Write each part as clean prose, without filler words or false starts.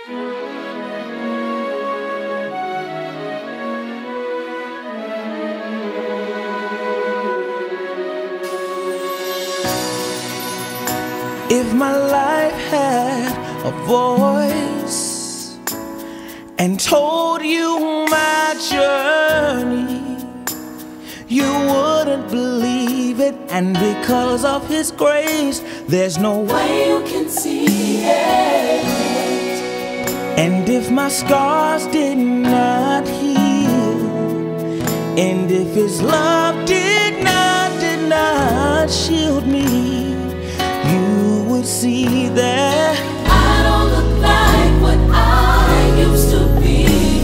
If my life had a voice and told you my journey, you wouldn't believe it. And because of His grace, there's no way you can see it. And if my scars did not heal, and if His love did not shield me, you would see that I don't look like what I used to be.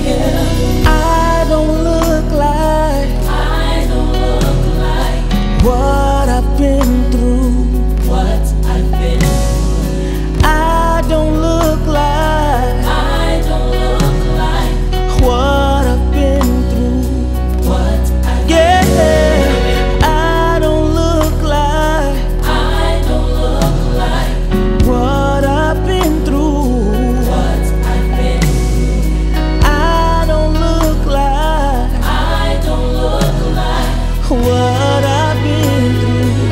I don't look like what I've been through. I don't look like what I've been through. I don't look like what I've been through. I don't look like what I've been through.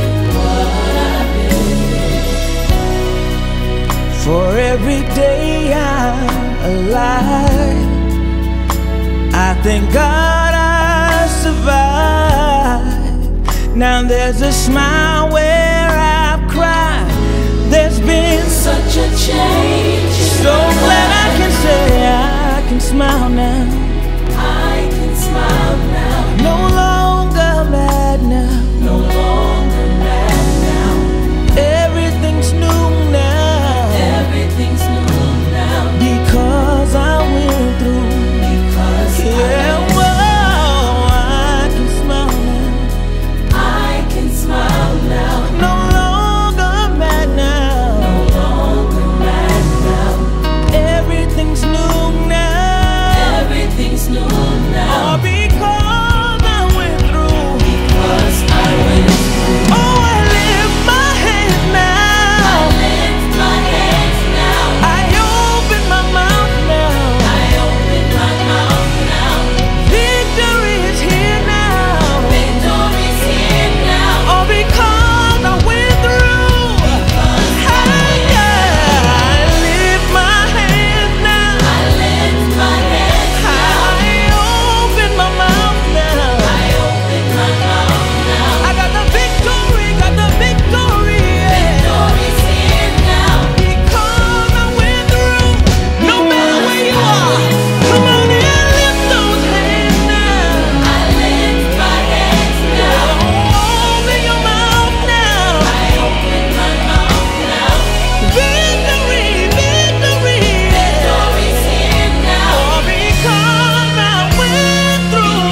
For every day I'm alive, I thank God I survived. Now there's a smile where I've cried. There's been Such a change. so glad I can say I can smile now. I can smile now. No longer mad now. No longer mad now. Everything's new now. Everything's new now. Because I went through. Because I can smile now. I can smile now. No longer mad now. No longer mad now. Everything's new now. Everything's new now. All because I went through. Because I went through. Oh, I lift my hands now. I lift my hands now. I open my mouth now. I open my mouth now. Victory is here now. Victory's here now. All because I went through. I lift my hands now. I lift my hands now. I open my mouth now. I open my mouth now. I got the victory, got the victory. Victory's here now. Because I went through. No matter where you are, come on and lift those hands now. I lift my hands now. Open your mouth now. I open my mouth now. Victory, victory. Victory's here now. All because I went through.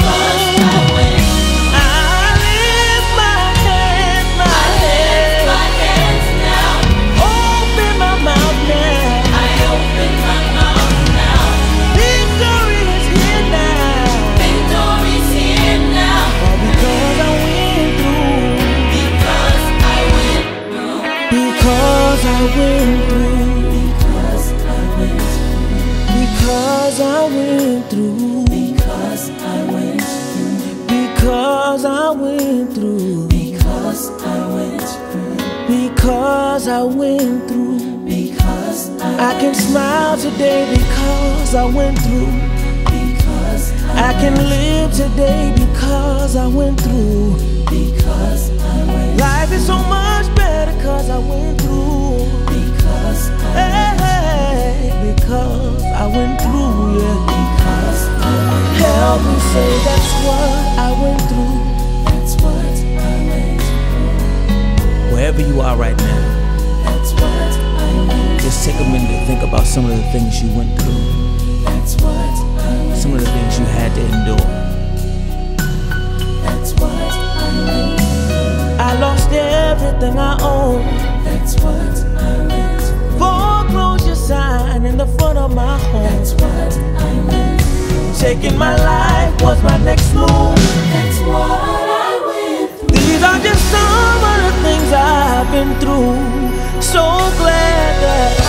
I lift my hands, my I lift my hands now. open my mouth now. I open my mouth now. Victory is here now. Victory's here now. All because I went through. Because I went through. Because I went through. Because I went through. Because I went through. Because I went Because I went through. through. Because I went through. Because I went through. Because I can smile today because I went through. Because I can live today because I went through. Because I went. Life is so much better because I went through. Because Hey, because I went through, yeah. Because Help me say that's what I went through. that's what I went through. Wherever you are right now, That's what I went. just take a minute to think about some of the things you went through, That's what I went. some of the things you had to endure. That's what I went. I lost everything I own. That's what I went. Foreclosure sign in the front of my home. That's what I went. Taking my life was my next move. That's what I went through. These are just some of the things I've been through. So glad that